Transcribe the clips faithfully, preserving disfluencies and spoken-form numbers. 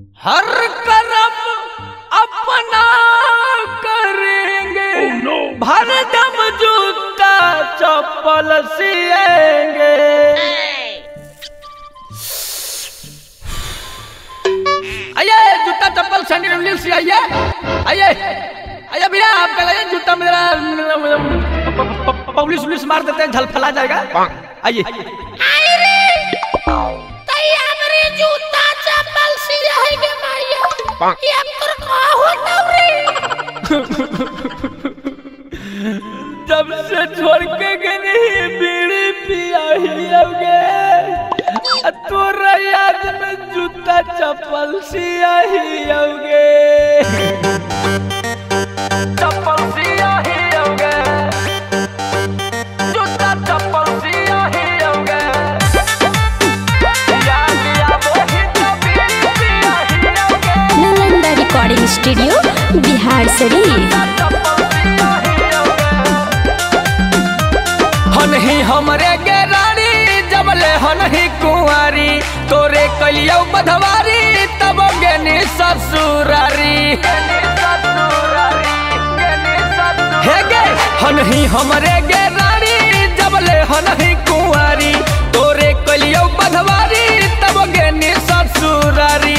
हर करम अपना करेंगे। oh, no. भर दम जूता चप्पल सिएंगे। आइए जूता चप्पल सैंडल से आइए आइए आइए भैया आप लगाइए जूता मेरा पब्लिश पुलिस मार देते हैं झलफला जाएगा। आइए जूता चप्पल सिलाएंगे माया ये कर का होता रे। जब से छोड़ के गई बीड़ी पिया ही होगे तोरा याद में जूता चप्पल सिया ही होगे। चप्पल सिया ही होगे जूता चप्पल सिया ही होगे। Recording studio Bihar Sharif. हनही हमरे गेरारी जबले हनही कुंवारी तोरे कलियो बधवारी तब गेनी ससुरारी। हे गे हनही हमरे गेरारी जबले हनही कुंवारी तोरे कलियो बधवारी तब गेनी ससुरारी।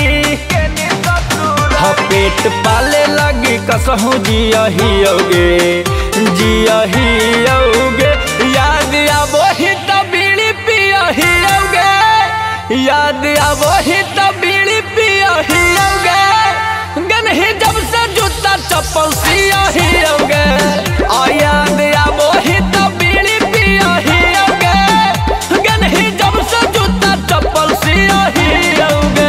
पेट पाले लगी कसहू जिया ही होगे जिया ही होगे। याद आबो ही तो बीड़ी पिया ही होगे याद आबो ही तो बीड़ी पिया ही होगे। गनही जब से जूता चप्पल सिया ही होगे आ याद आबो ही तो बीड़ी पिया ही होगे। गनही जब से जूता चप्पल सिया ही होगे।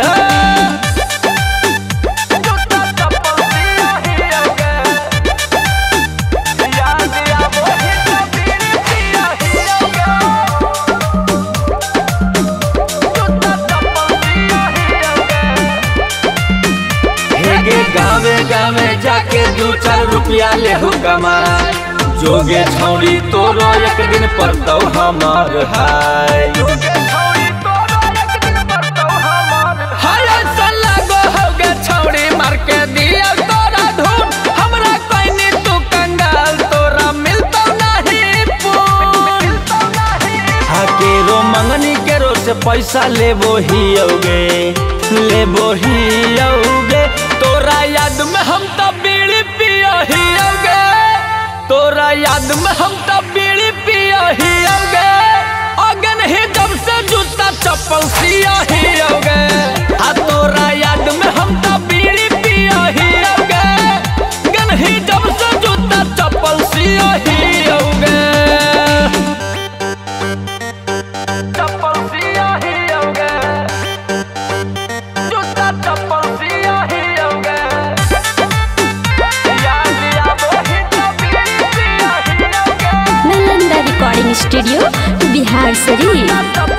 गावे गावे जाके दो चार रुपया ले हो कमा जोगे छौड़ी तोरो एक दिन पर तो हमार हाय। हाय सल्ला गो होगे छौड़ी मार के दिया तोरा धूम हमरा कोई तू कंगाल तोरा मिलतो नहीं पून। हाके रो मंगनी के रो से पैसा लेबो ही होगे लेबो ही होगे। तोरा याद में हम तो बीड़ी पिया ही होगे तोरा याद में हम तो बीड़ी पिया ही होगे। अगन ही जब से जूता चप्पल सिया ही होगे आ तोरा याद में हम तो बीड़ी पिया ही होगे। गन ही जब से जूता चप्पल सिया ही होगे चप्पल सिया ही होगे जूता चप्पल सिया ही होगे। Recording studio Bihar Sharif.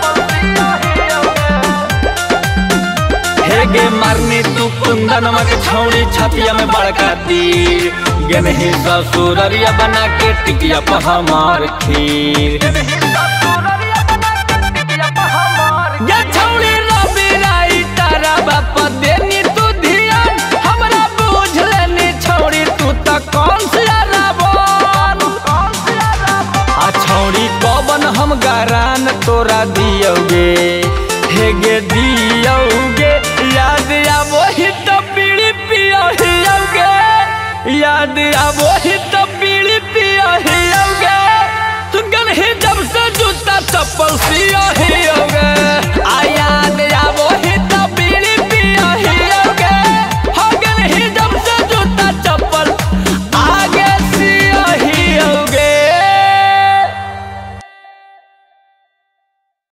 हे गे मारनी तू कुंदनवा के छौड़ी छतिया में बड़का तीर गनही ससुररिया बना के टिकिया पर हमार खीर। ये छौड़ी रवि राई तारा बाप देनी तू ध्यान हमरा बुझ लेनी छौड़ी तू तो कौन सी छौड़ी कौन हम गारान तोरा दियोगे हे गे दियोगे। याद आबो ही तो बीड़ी पिया ही होगे याद आबो ही तो बीड़ी पिया ही होगे। गनही जब से जूता चप्पल सिया ही